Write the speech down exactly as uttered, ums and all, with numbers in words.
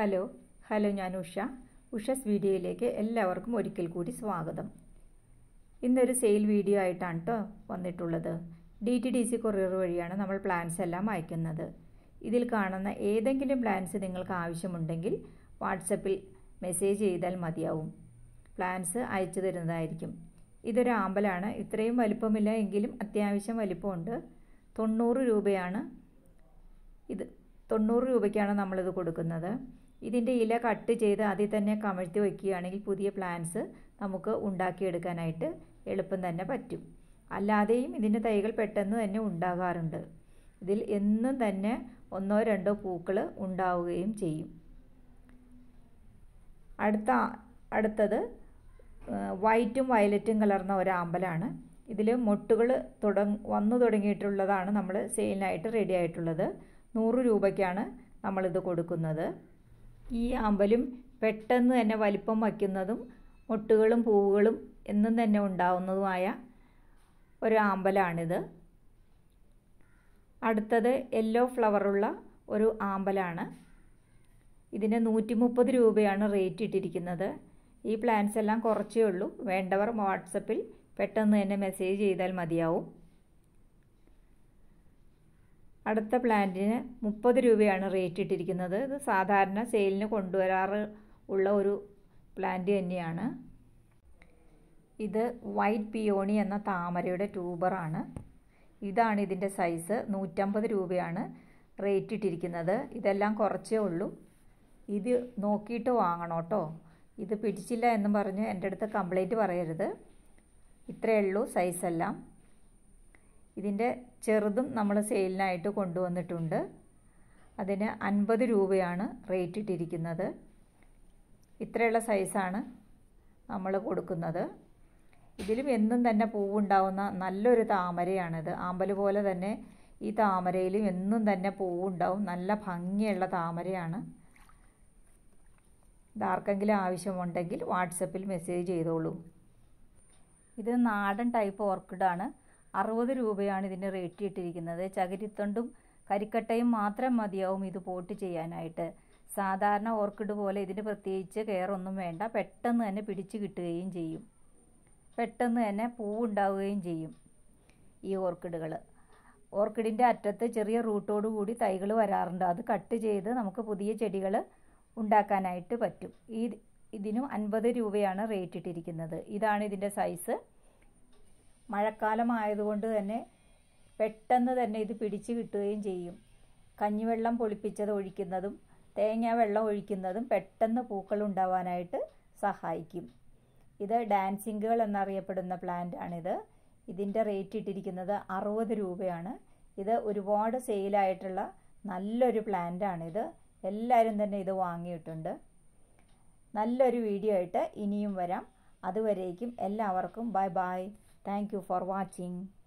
Hello hello ഞാൻ ഉഷ ഉഷസ് വീഡിയോയിലേക്ക് എല്ലാവർക്കും ഒരിക്കൽ കൂടി സ്വാഗതം. ഇന്നൊരു സെയിൽ വീഡിയോ ആയിട്ടാണ് കേട്ടോ വന്നിട്ടുള്ളത്. D T D C courier വഴിയാണ് നമ്മൾ പ്ലാൻസ് എല്ലാം അയക്കുന്നത്. ഇതിൽ കാണുന്ന ഏതെങ്കിലും പ്ലാൻസ് നിങ്ങൾക്ക് ആവശ്യമുണ്ടെങ്കിൽ വാട്സപ്പിൽ മെസ്സേജ് ചെയ്താൽ മതിയാവും. പ്ലാൻസ് അയച്ചു തരുന്നതായിരിക്കും. ഇതൊരു ആമ്പലാണ്. ഇത്രയും വലിപ്പമില്ല എങ്കിലും അത്യാവശ്യം വലിപ്പമുണ്ട്. തൊണ്ണൂറ് രൂപയാണ് ഇത് തൊണ്ണൂറ് രൂപയ്ക്കാണ് നമ്മളിത് കൊടുക്കുന്നത്. ഇതിൻ്റെ ഇല കട്ട് ചെയ്ത് അതിൽ തന്നെ കമഴ്ത്തി വയ്ക്കുകയാണെങ്കിൽ പുതിയ പ്ലാന്റ്സ് നമുക്ക് ഉണ്ടാക്കിയെടുക്കാനായിട്ട് എളുപ്പം തന്നെ പറ്റും. അല്ലാതെയും ഇതിൻ്റെ തൈകൾ പെട്ടെന്ന് തന്നെ ഉണ്ടാകാറുണ്ട്. ഇതിൽ എന്നും തന്നെ ഒന്നോ രണ്ടോ പൂക്കൾ ഉണ്ടാവുകയും ചെയ്യും. അടുത്ത അടുത്തത് വൈറ്റും വയലറ്റും കലർന്ന ഒരു ആമ്പലാണ്. ഇതിൽ മൊട്ടുകൾ തുടങ്ങ വന്നു തുടങ്ങിയിട്ടുള്ളതാണ് നമ്മൾ സെയിലിനായിട്ട് റെഡി ആയിട്ടുള്ളത്. നൂറ് രൂപയ്ക്കാണ് നമ്മളിത് കൊടുക്കുന്നത്. ഈ ആമ്പലും പെട്ടെന്ന് തന്നെ വലിപ്പം വയ്ക്കുന്നതും മൊട്ടുകളും പൂവുകളും എന്നും തന്നെ ഉണ്ടാവുന്നതുമായ ഒരു ആമ്പലാണിത്. അടുത്തത് യെല്ലോ ഫ്ലവറുള്ള ഒരു ആമ്പലാണ്. ഇതിന് നൂറ്റി മുപ്പത് രൂപയാണ് റേറ്റ് ഇട്ടിരിക്കുന്നത്. ഈ പ്ലാന്റ്സ് എല്ലാം കുറച്ചേ ഉള്ളൂ. വേണ്ടവർ വാട്സപ്പിൽ പെട്ടെന്ന് തന്നെ മെസ്സേജ് ചെയ്താൽ മതിയാവും. അടുത്ത പ്ലാന്റിന് മുപ്പത് രൂപയാണ് റേറ്റ് ഇട്ടിരിക്കുന്നത്. ഇത് സാധാരണ സെയിലിന് കൊണ്ടുവരാറ് ഉള്ള ഒരു പ്ലാന്റ് തന്നെയാണ്. ഇത് വൈറ്റ് പിയോണി എന്ന താമരയുടെ ട്യൂബറാണ്. ഇതാണ് ഇതിൻ്റെ സൈസ്. നൂറ്റമ്പത് രൂപയാണ് റേറ്റ് ഇട്ടിരിക്കുന്നത്. ഇതെല്ലാം കുറച്ചേ ഉള്ളൂ. ഇത് നോക്കിയിട്ട് വാങ്ങണം കേട്ടോ. ഇത് പിടിച്ചില്ല എന്നും പറഞ്ഞ് എൻ്റെ അടുത്ത് കംപ്ലൈൻറ്റ് പറയരുത്. ഇത്രയേ ഉള്ളൂ സൈസെല്ലാം. ഇതിൻ്റെ ചെറുതും നമ്മൾ സെയിലിനായിട്ട് കൊണ്ടുവന്നിട്ടുണ്ട്. അതിന് അൻപത് രൂപയാണ് റേറ്റ് ഇട്ടിരിക്കുന്നത്. ഇത്രയുള്ള സൈസാണ് നമ്മൾ കൊടുക്കുന്നത്. ഇതിലും എന്നും തന്നെ പൂവുണ്ടാവുന്ന നല്ലൊരു താമരയാണിത്. ആമ്പൽ പോലെ തന്നെ ഈ താമരയിലും എന്നും തന്നെ പൂവുണ്ടാവും. നല്ല ഭംഗിയുള്ള താമരയാണ്. ഇതാർക്കെങ്കിലും ആവശ്യമുണ്ടെങ്കിൽ വാട്സപ്പിൽ മെസ്സേജ് ചെയ്തോളൂ. ഇത് നാടൻ ടൈപ്പ് ഓർക്കിഡാണ്. അറുപത് രൂപയാണ് ഇതിന് റേറ്റ് ഇട്ടിരിക്കുന്നത്. ചകിരിത്തൊണ്ടും കരിക്കട്ടയും മാത്രം മതിയാവും ഇത് പോട്ട് ചെയ്യാനായിട്ട്. സാധാരണ ഓർക്കിഡ് പോലെ ഇതിന് പ്രത്യേകിച്ച് കെയർ ഒന്നും വേണ്ട. പെട്ടെന്ന് തന്നെ പിടിച്ച് കിട്ടുകയും ചെയ്യും. പെട്ടെന്ന് തന്നെ പൂവുണ്ടാവുകയും ചെയ്യും ഈ ഓർക്കിഡുകൾ. ഓർക്കിഡിൻ്റെ അറ്റത്ത് ചെറിയ റൂട്ടോടു കൂടി തൈകൾ വരാറുണ്ട്. അത് കട്ട് ചെയ്ത് നമുക്ക് പുതിയ ചെടികൾ ഉണ്ടാക്കാനായിട്ട് പറ്റും. ഈ ഇതിനും അൻപത് രൂപയാണ് റേറ്റ് ഇട്ടിരിക്കുന്നത്. ഇതാണ് ഇതിൻ്റെ സൈസ്. മഴക്കാലമായതുകൊണ്ട് തന്നെ പെട്ടെന്ന് തന്നെ ഇത് പിടിച്ച് കിട്ടുകയും ചെയ്യും. കഞ്ഞിവെള്ളം പൊളിപ്പിച്ചത് ഒഴിക്കുന്നതും തേങ്ങ വെള്ളം ഒഴിക്കുന്നതും പെട്ടെന്ന് പൂക്കൾ ഉണ്ടാവാനായിട്ട് സഹായിക്കും. ഇത് ഡാൻസിംഗ് ഗേൾ എന്നറിയപ്പെടുന്ന പ്ലാന്റ് ആണിത്. ഇതിൻ്റെ റേറ്റ് ഇട്ടിരിക്കുന്നത് അറുപത് രൂപയാണ്. ഇത് ഒരുപാട് സെയിലായിട്ടുള്ള നല്ലൊരു പ്ലാന്റ് ആണിത്. എല്ലാവരും തന്നെ ഇത് വാങ്ങിയിട്ടുണ്ട്. നല്ലൊരു വീഡിയോ ആയിട്ട് ഇനിയും വരാം. അതുവരേക്കും എല്ലാവർക്കും bye bye. Thank you for watching.